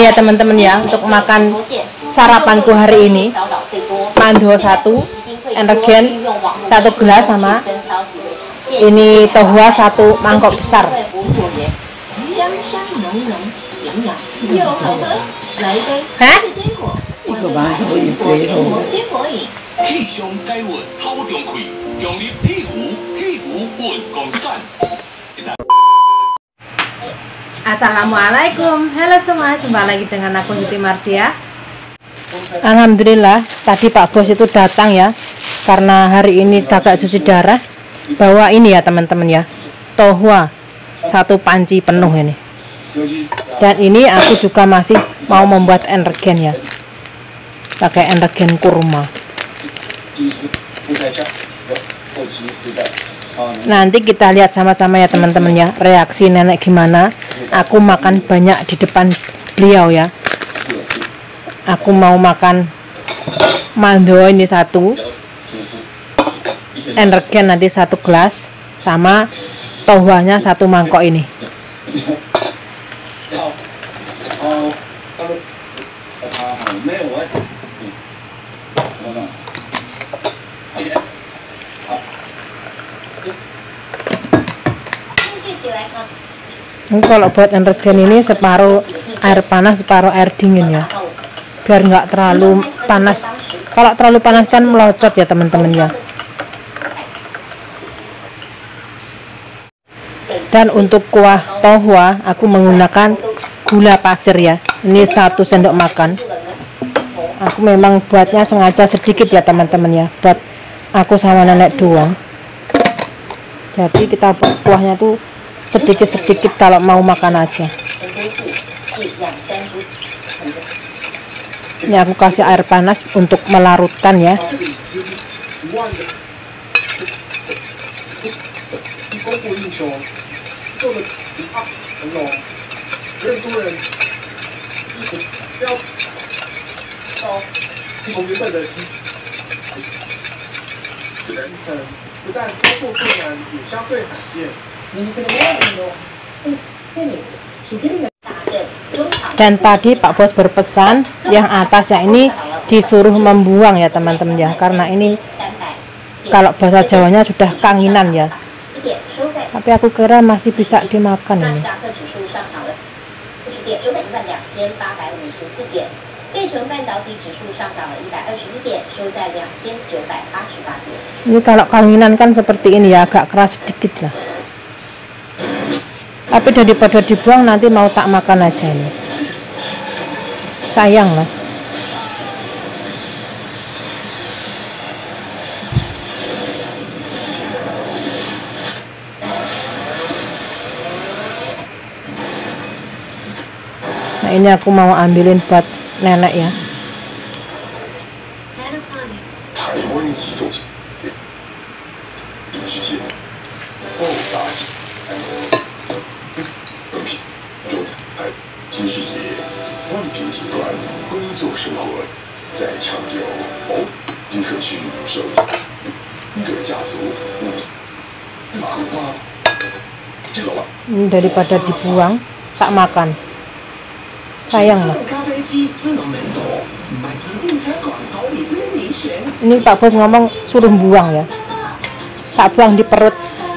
Ini ya teman-teman ya, untuk makan sarapanku hari ini. Mando 1, energen 1 gelas, sama ini tohua 1 mangkok besar. Hah? Assalamualaikum, halo semua, jumpa lagi dengan aku Siti Mardia. Alhamdulillah tadi Pak Bos itu datang ya, karena hari ini kakak cuci darah. Bawa ini ya teman-teman ya, tohua 1 panci penuh ini. Dan ini aku juga masih mau membuat energen ya, pakai energen kurma. Nanti kita lihat sama-sama ya teman-teman ya, reaksi nenek gimana. Aku makan banyak di depan beliau ya. Aku mau makan mando ini 1, energen nanti 1 gelas, sama tohuanya 1 mangkok ini. Ini kalau buat energen ini separuh air panas, separuh air dingin ya, biar nggak terlalu panas. Kalau terlalu panas kan melocot ya teman-teman ya. Dan untuk kuah tohua aku menggunakan gula pasir ya, ini 1 sendok makan. Aku memang buatnya sengaja sedikit ya teman-teman ya, buat aku sama nenek doang. Jadi kita buat kuahnya tuh sedikit-sedikit kalau mau makan aja. Ini aku kasih air panas untuk melarutkan ya. Dan tadi Pak Bos berpesan yang atasnya ini disuruh membuang ya teman-teman ya, karena ini kalau bahasa Jawanya sudah kanginan ya. Tapi aku kira masih bisa dimakan ini. Ini kalau kanginan kan seperti ini ya, agak keras sedikit lah. Tapi daripada dibuang nanti mau tak makan aja ini. Sayang lah. Nah ini aku mau ambilin buat nenek ya. Ini daripada dibuang tak makan, sayang lah. Ini Pak Bos ngomong suruh buang ya, tak buang di perut.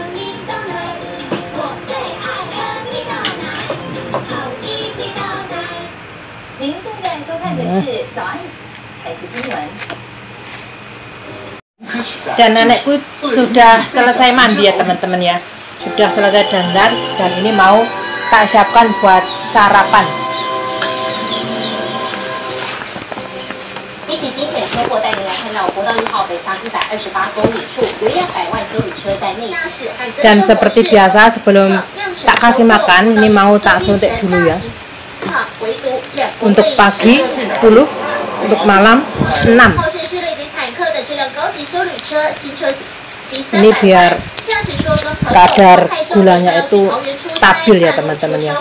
Dan nenekku sudah selesai mandi ya teman-teman ya, sudah selesai dandan, dan ini mau tak siapkan buat sarapan. Dan seperti biasa sebelum tak kasih makan, ini mau tak suntik dulu ya. Untuk pagi 10, untuk malam 6. Ini biar kadar gulanya itu stabil ya teman-teman ya.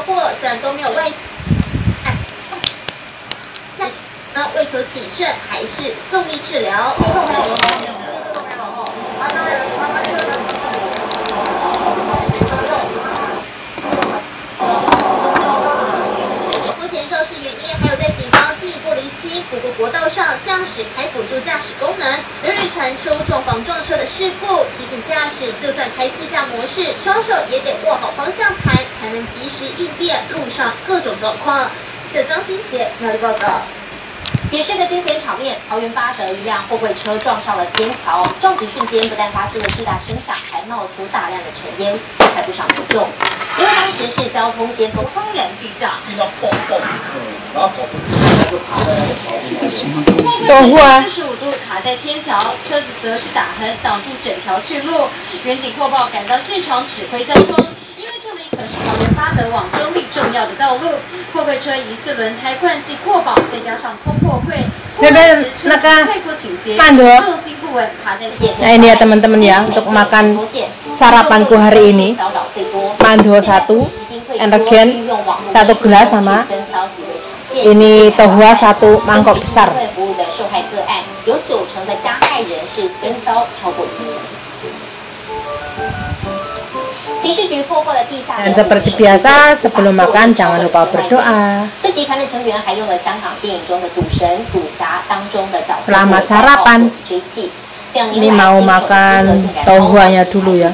机，不过国道上驾驶开辅助驾驶功能，屡屡传出撞房撞车的事故，提醒驾驶就算开自驾模式，双手也得握好方向盘，才能及时应变路上各种状况。这张新杰苗栗报道。 也是个惊险场面，桃园八德一辆货柜车撞上了天桥，撞击瞬间不但发出了巨大声响，还冒出大量的尘烟，吓坏不少民众。因为当时是交通尖峰，轰然巨响，听到砰砰，然后就爬在那个桥45度卡在天桥，车子则是打横挡住整条去路。远警获报赶到现场指挥交通。 因为这里可是桃园八德往中立重要的道路，货柜车疑似轮胎换气过饱，再加上空破柜，过弯时车子太过倾斜，重心不稳，卡在界。 Nah ini ya teman-teman ya untuk makan sarapanku hari ini. Mando satu, energen satu gelas sama ini tohua satu mangkok besar. 有90%的加害人是先遭超过1年。 Dan seperti biasa, sebelum makan jangan lupa berdoa. Selamat sarapan. Ini mau makan tohuanya dulu ya.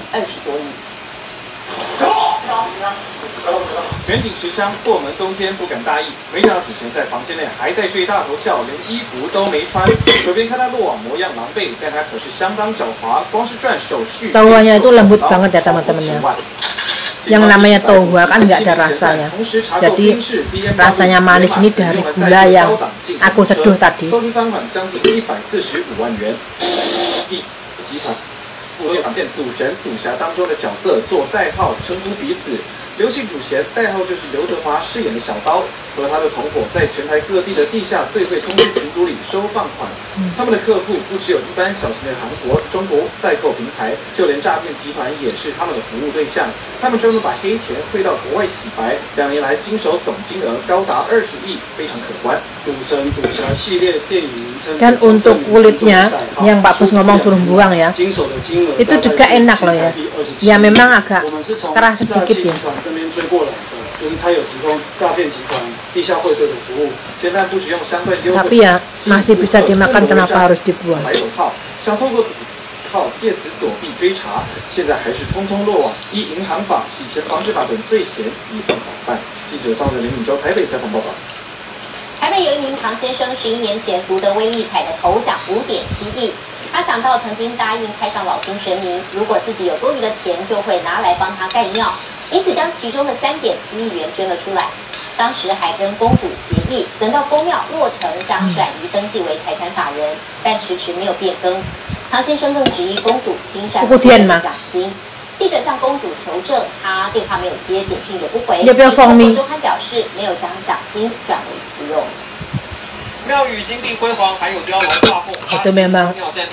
远景持枪破门攻坚，不敢大意，没想到主嫌在房间内还在睡大头觉，连衣服都没穿。手边看他落网模样狼狈，但他可是相当狡猾，光是赚手续。 Tohuanya itu lembut banget ya teman-teman ya. Yang namanya tohua kan nggak ada rasanya, jadi rasanya manis ini dari gula yang aku seduh tadi. 搜出赃款将近145万元。集团不有变赌神、赌侠当中的角色做代号称呼彼此。 刘姓主嫌代号就是刘德华饰演的小刀，和他的同伙在全台各地的地下兑汇通讯群组里收放款。他们的客户不只有一般小型的韩国、中国代购平台，就连诈骗集团也是他们的服务对象。他们专门把黑钱汇到国外洗白，2年来经手总金额高达20亿，非常可观。赌神、赌侠系列电影名称。 Dan untuk kulitnya, yang Pak Bos ngomong suruh buang ya, itu juga enak loh ya. Ya memang agak keras sedikit ya. 那边追过来的，就是他有提供诈骗集团地下汇兑的服务，嫌犯不使用相对优惠。 Tapi ya masih bisa dimakan, kenapa harus dibuang? 还有套，想透过套借此躲避追查，现在还是通通落网。依银行法、洗钱防治法等罪嫌，移送法办。记者桑泽林敏州台北采访报道。 台北有一名唐先生，11年前独得威力彩的头奖5.7亿。他想到曾经答应太上老君神明，如果自己有多余的钱，就会拿来帮他盖庙，因此将其中的3.7亿元捐了出来。当时还跟公主协议，等到公庙落成，将转移登记为财产法人，但迟迟没有变更。唐先生更质疑公主侵占了奖金。 记者向公主求证，她电话没有接，简讯也不回。周刊表示没有将奖金转为私用。庙宇金碧辉煌，还有雕龙画凤。 Itu memang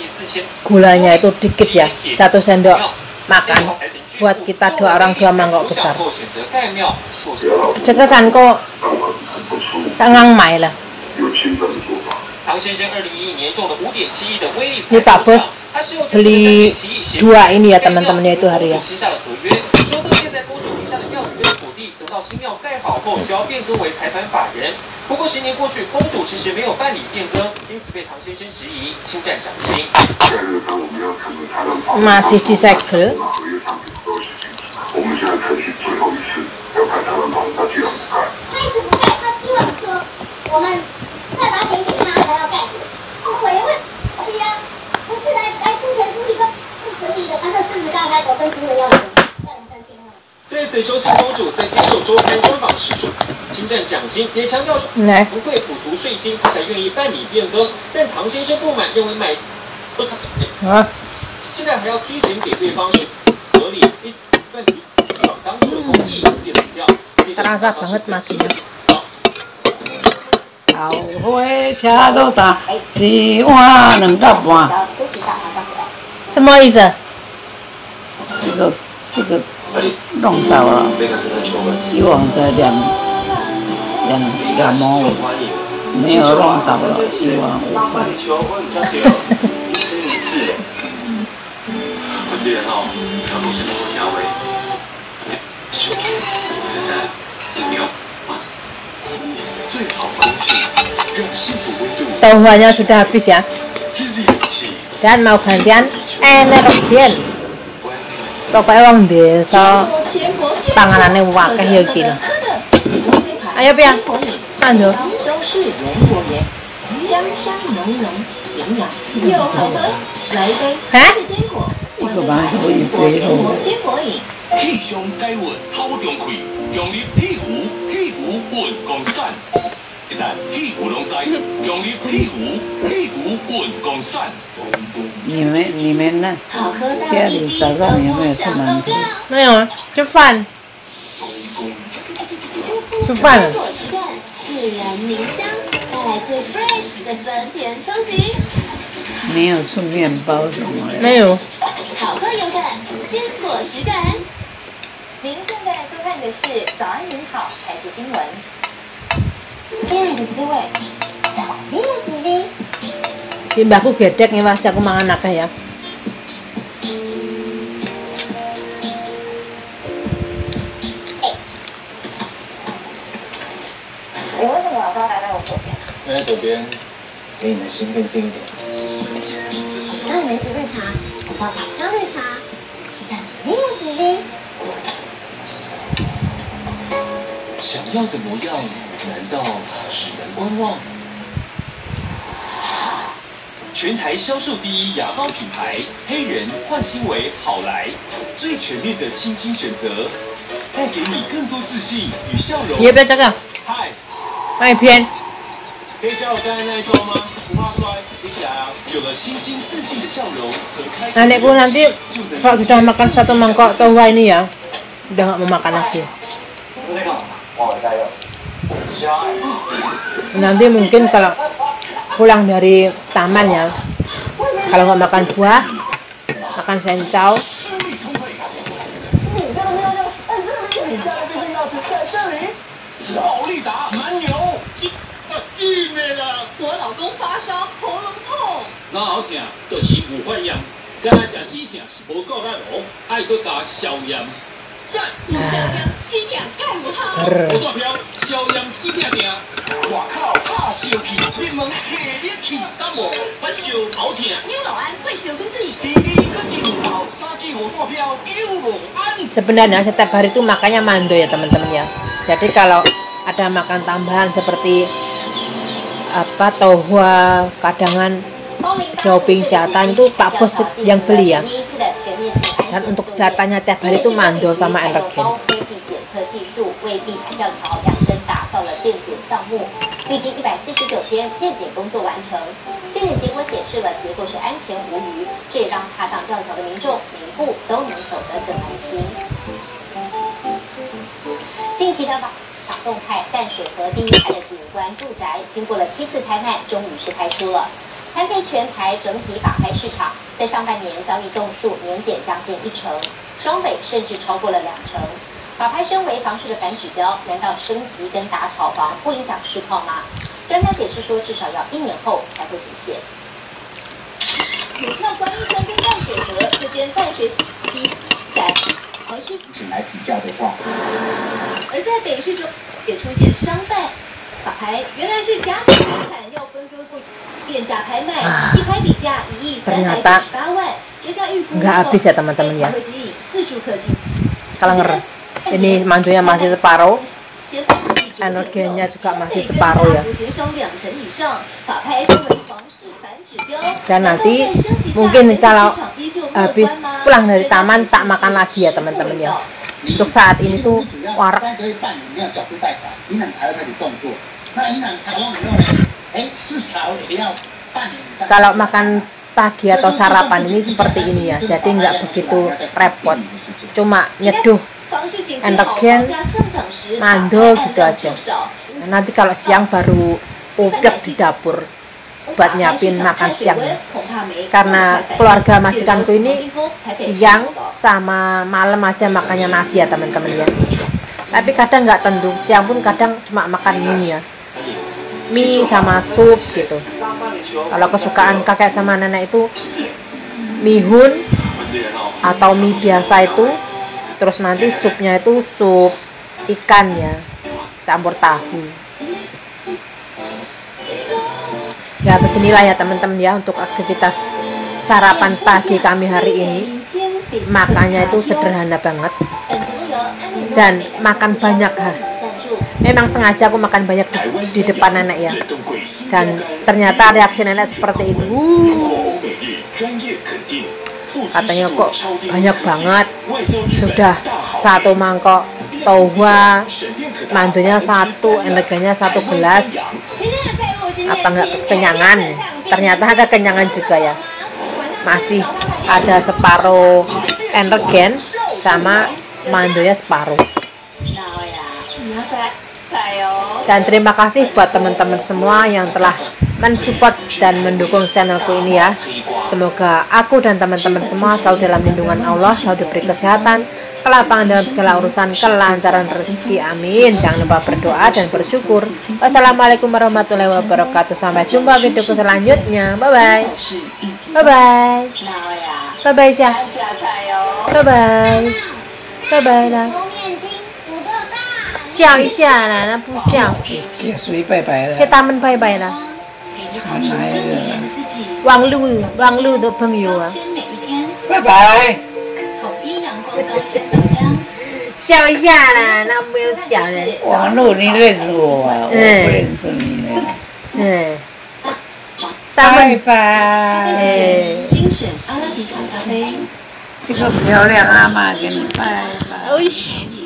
gulanya itu dikit ya, 1 sendok makan. Buat kita 2 orang 2 mangkok besar. Cekesanku tangang mai lah. 唐先生2011年中了5.7亿的威力彩 Ini Pak Bos beli 2 ini ya teman-temannya itu hari ya. 到新庙盖好后，需要变更为财团法人。不过10年过去，公主迟迟没有办理变更，因此被唐先生质疑侵占奖金。 Masih disegel. 我们现在程序最后一次要看他们他居然不盖。他一直不盖，他希望说我们再把钱给他才要盖。我们委员会是呀，不是来出钱出力不成立的，他这事实刚开口跟主委要钱，要2、3千万。 对此，周姓公主在接受周刊专访时说，侵占奖金，也强调说不会补足税金，她才愿意办理变更。但唐先生不满，认为买不是他责任，现在还要贴钱给对方是合理。问题当初的公益变不掉。 Terasa banget masnya. 后悔车都大，1碗2半。 什么意思？ 这个弄到了，希望再2毛5，没有弄到了1万5块。 既然哦，要录制的价位，珊珊，没有。最好空气，让幸福温度 Tauhuannya sudah habis ya. Dan mau gantian energen. Pokoknya wong desa panganane wakeh ya iki lho. Ayo Pian. Mando. 香香浓浓，营养又好喝，来一杯的坚果，或者坚果饮。 气上解郁，好中气，用力铁壶，铁壶运光散。一旦屁股拢在，用力屁股，屁股运光散。 你们呢？家里早上有没有吃馒头？ 没有啊，吃饭。吃饭了。 自然凝香，带来最 fresh 的酸甜冲击。 没有吃面包什么的。 没有。 好喝有感，鲜果实感。 您现在收看的是《早安您好》台视新闻。 恋爱的滋味，小 VSV。 Mbakku gedek nih Mas, aku mangan akeh ya. 你为什么老是要来到我左边？ 因为左边离你的心更近一点。 那梅子绿茶，红包百香绿茶，小 VSV。 想要的模样，难道只能观望？全台销售第一牙膏品牌，黑人焕新为好来，最全面的清新选择，带给你更多自信与笑容。 你要不要这个？ 嗨， 卖片。 可以教我刚才那一招吗？不怕摔，一起来啊！有了清新自信的笑容和开口， Adikku nanti kalau sudah makan satu mangkok tahu ini ya, udah nggak mau makan lagi. Nanti mungkin kalau pulang dari taman ya, kalau nggak makan buah, makan sencau. 我老公发烧，喉咙痛。 哪好痛，就是有发炎，敢若食止痛是无够力哦，爱搁加消炎。 这有消炎，止痛更有效。 我刷票，消炎止痛痛。 哇靠，怕烧气，你们切你气， 感冒、发烧、头痛。 牛老安会修根自己。 第一个进跑3季我刷票又无安。 Sebenarnya setiap hari itu makannya mando ya teman-teman ya. Jadi kalau ada makan tambahan seperti apa tohua, kadangan shopping jatan itu Pak Bos yang beli ya. Dan untuk jatannya tiap hari itu mando sama energen. 技术为地盘吊桥量身打造了健检项目，历经149天健检工作完成。健检结果显示了结构是安全无虞，这也让踏上吊桥的民众每一步都能走得更安心。近期的法动态淡水河第一排的景观住宅，经过了7次开案，终于是开出了。摊配全台整体法拍市场，在上半年交易栋数年减将近1成，双北甚至超过了2成。 法拍身为房市的反指标，难道升息跟打炒房不影响市况吗？专家解释说，至少要1年后才会浮现。 股票观音山跟淡水河这间淡水第一宅，还是来比较的话， 而在北市中也出现商办法拍，原来是家庭财产要分割过变价拍卖，一拍底价1.398亿，追加预估 nggak habis ya teman-teman ya. 会吸引自住客进。 Ini mandonya masih separuh, energennya juga masih separuh ya. Dan nanti mungkin kalau habis pulang dari taman tak makan lagi ya teman-teman ya. Untuk saat ini tuh warak. Kalau makan pagi atau sarapan ini seperti ini ya, jadi nggak begitu repot, cuma nyeduh energen, mando gitu aja. Nah, nanti kalau siang baru udah di dapur buat nyiapin makan siangnya. Karena keluarga majikanku ini siang sama malam aja makannya nasi ya teman-teman ya. Tapi kadang nggak tentu, siang pun kadang cuma makan mie ya, mie sama sup gitu. Kalau kesukaan kakek sama nenek itu mihun atau mie biasa itu. Terus nanti supnya itu sup ikan ya, campur tahu. Ya beginilah ya teman-teman ya untuk aktivitas sarapan pagi kami hari ini. Makannya itu sederhana banget dan makan banyak ha. Memang sengaja aku makan banyak di depan nenek ya. Dan ternyata reaksi nenek seperti itu. Katanya kok banyak banget. Sudah 1 mangkok tohua, mandunya 1, energinya 1 gelas. Apa enggak kekenyangan? Ternyata ada kenyangan juga ya. Masih ada separuh energen sama mandonya separuh. Dan terima kasih buat teman-teman semua yang telah mensupport dan mendukung channelku ini ya. Semoga aku dan teman-teman semua selalu dalam lindungan Allah, selalu diberi kesehatan, kelapangan dalam segala urusan, kelancaran rezeki, amin. Jangan lupa berdoa dan bersyukur. Wassalamualaikum warahmatullahi wabarakatuh. Sampai jumpa videoku selanjutnya. Bye bye. Bye bye. Bye bye Syah. Bye bye. Bye bye啦。笑一下啦，那不笑。 给谁拜拜了？ 给他们拜拜啦。网路的朋友啊。 拜拜。 笑一下啦，那不要笑了。 网路你认识我啊？我不认识你呢。拜拜。 精选阿拉比卡咖啡。 这个漂亮阿嬷给你拜拜。 哎呦。